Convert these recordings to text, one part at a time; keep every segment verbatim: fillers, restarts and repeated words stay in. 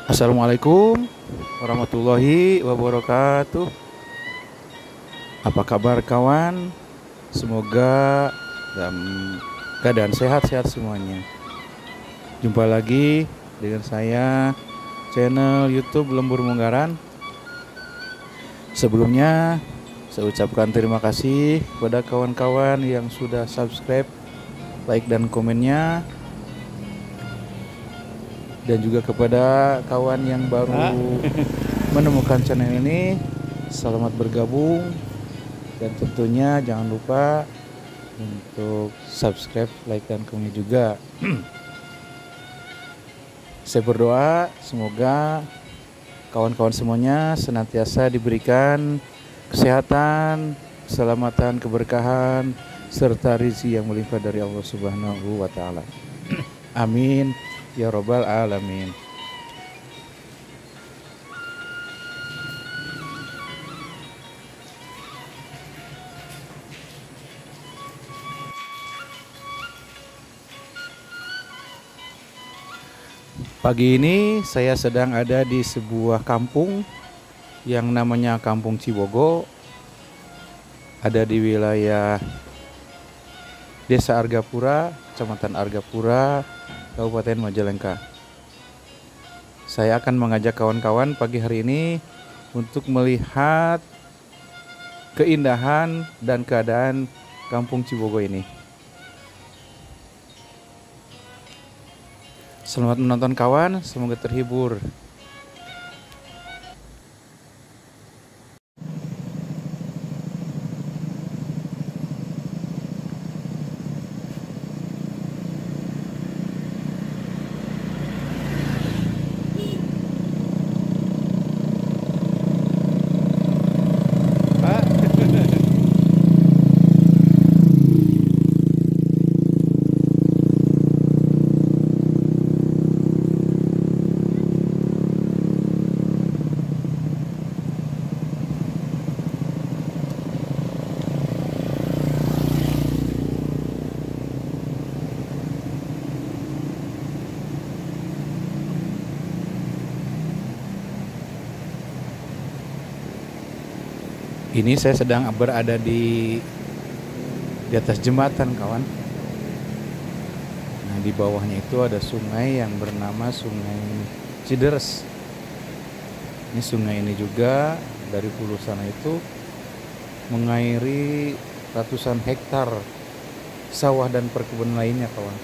Assalamualaikum warahmatullahi wabarakatuh. Apa kabar kawan? Semoga dalam keadaan sehat-sehat semuanya. Jumpa lagi dengan saya, channel YouTube Lembur Munggaran. Sebelumnya saya ucapkan terima kasih kepada kawan-kawan yang sudah subscribe, like dan komennya, dan juga kepada kawan yang baru menemukan channel ini, selamat bergabung. Dan tentunya jangan lupa untuk subscribe, like dan komen juga. Saya berdoa semoga kawan-kawan semuanya senantiasa diberikan kesehatan, keselamatan, keberkahan, serta rezeki yang melimpah dari Allah Subhanahu wa taala. Amin ya robbal alamin. Pagi ini saya sedang ada di sebuah kampung yang namanya Kampung Cibogo, ada di wilayah Desa Argapura, Kecamatan Argapura, Kabupaten Majalengka. Saya akan mengajak kawan-kawan pagi hari ini untuk melihat keindahan dan keadaan Kampung Cibogo ini. Selamat menonton kawan, semoga terhibur. Ini saya sedang berada di di atas jembatan kawan. Nah, di bawahnya itu ada sungai yang bernama Sungai Cideres. Ini sungai ini juga dari hulu sana itu mengairi ratusan hektar sawah dan perkebunan lainnya kawan.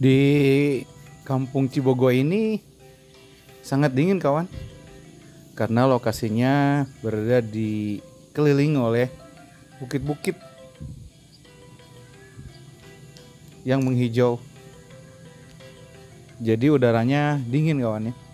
Di Kampung Cibogo ini sangat dingin kawan, karena lokasinya berada di keliling oleh bukit-bukit yang menghijau. Jadi udaranya dingin kawan ya.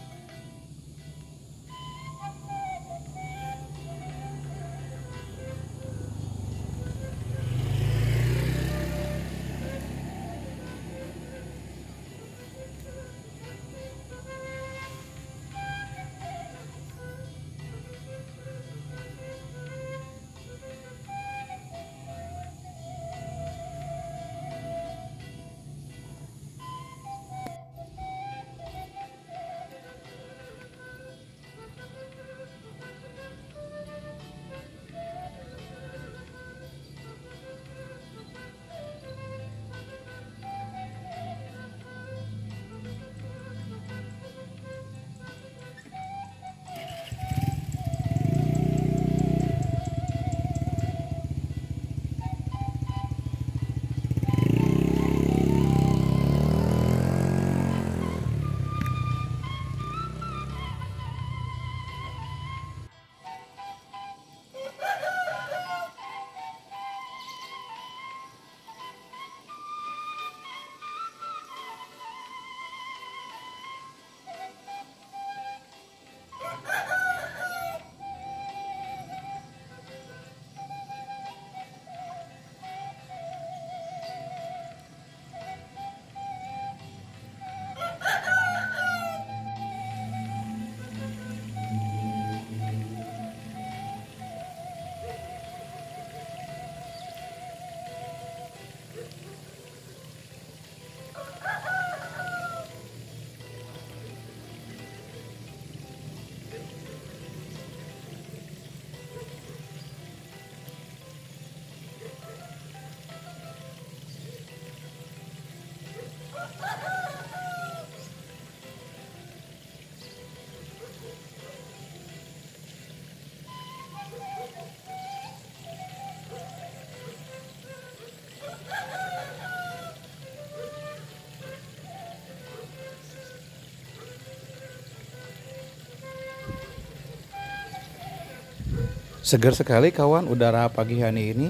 Segar sekali kawan udara pagi hari ini.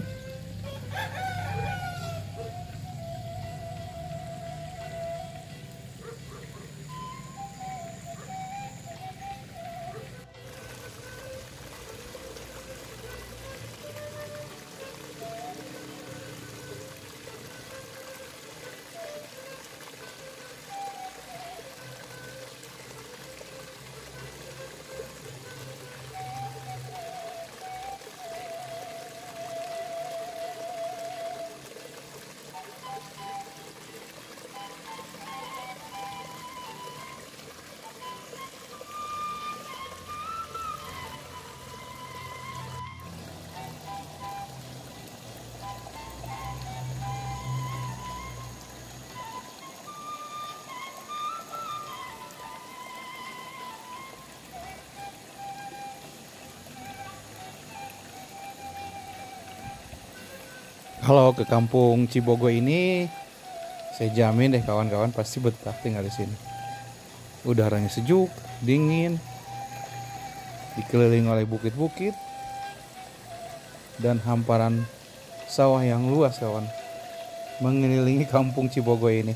Kalau ke Kampung Cibogo ini, saya jamin deh kawan-kawan pasti betah tinggal di sini. Udaranya sejuk, dingin, dikelilingi oleh bukit-bukit dan hamparan sawah yang luas kawan, mengelilingi Kampung Cibogo ini.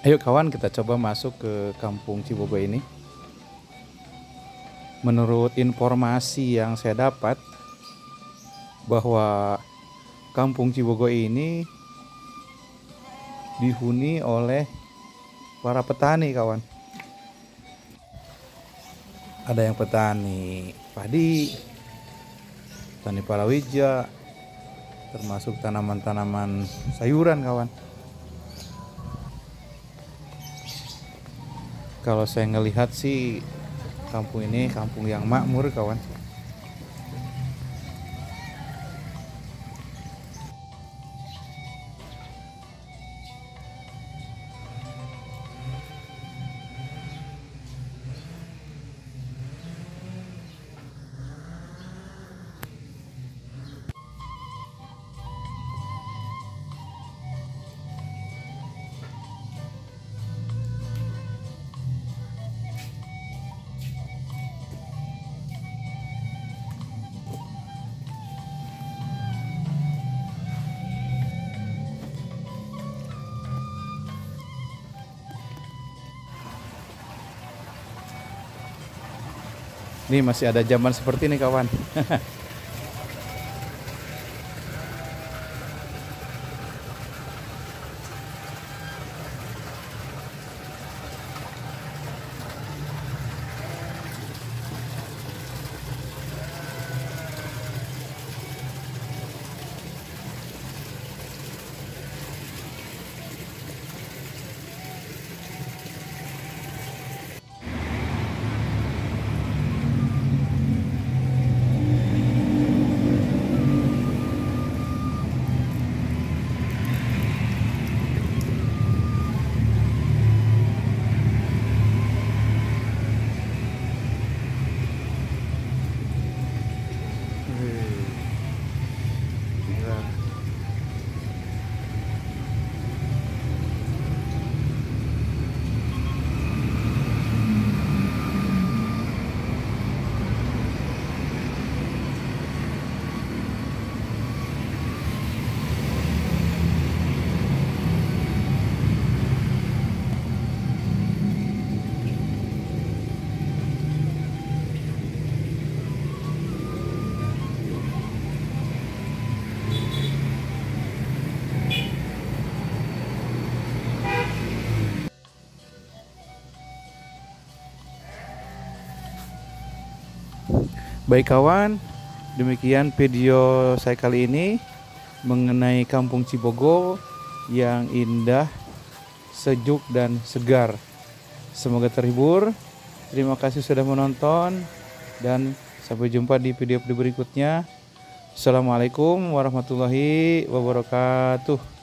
Ayo kawan, kita coba masuk ke Kampung Cibogo ini. Menurut informasi yang saya dapat, bahwa Kampung Cibogo ini dihuni oleh para petani kawan. Ada yang petani padi, petani palawija, termasuk tanaman-tanaman sayuran kawan. Kalau saya ngelihat sih kampung ini kampung yang makmur kawan. Ini masih ada zaman seperti ini kawan. Baik kawan, demikian video saya kali ini mengenai Kampung Cibogo yang indah, sejuk dan segar. Semoga terhibur. Terima kasih sudah menonton dan sampai jumpa di video berikutnya. Assalamualaikum warahmatullahi wabarakatuh.